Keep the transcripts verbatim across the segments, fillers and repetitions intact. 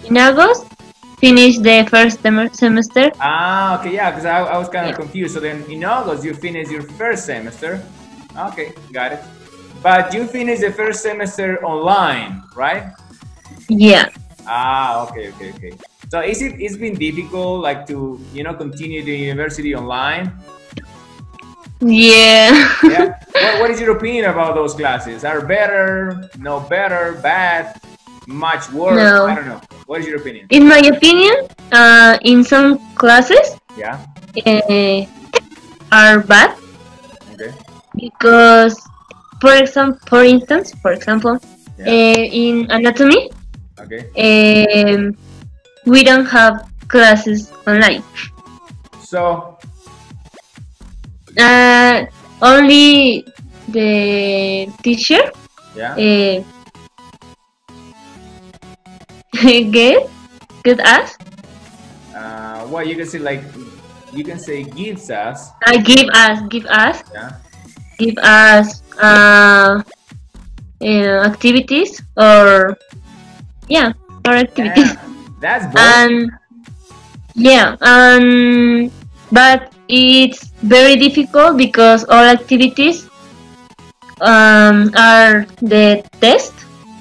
in August, finish the first sem- semester. Ah, okay, yeah, because I, I was kind of Yeah. confused. So then in August you finish your first semester. Okay, got it. But you finish the first semester online, right? Yeah. Ah, okay, okay, okay. So is it it's been difficult like to you know continue the university online? Yeah. Yeah. What, what is your opinion about those classes? Are better, no better, bad, much worse? No. I don't know. What is your opinion? In my opinion, uh, in some classes Yeah. uh, are bad Okay. because, for example, for instance, for example, Yeah. uh, in anatomy, Okay. um, we don't have classes online. So Uh, only the teacher yeah. uh, get get us. Uh, well, you can say like you can say gives us. Uh, give us, give us, Yeah. give us uh, uh, activities or yeah, or activities. Yeah. That's both. And yeah, and but it's very difficult because all activities um, are the test,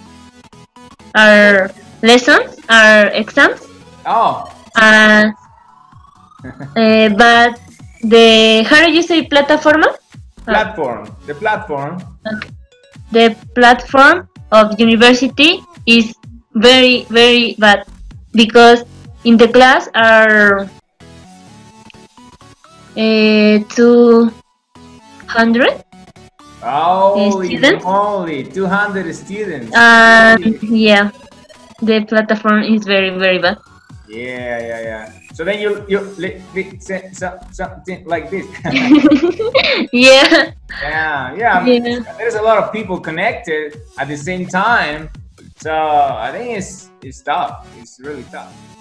are lessons, are exams, Oh. uh, uh, but the how do you say plataforma? Platform. The platform. The platform of university is very very bad because in the class are uh, two hundred Holy students? moly! two hundred students. and yeah, the platform is very very bad. Yeah, yeah, yeah. So then you you li- li- say so- something like this. Yeah, Yeah, yeah. I mean, yeah, there's a lot of people connected at the same time, so I think it's it's tough. It's really tough.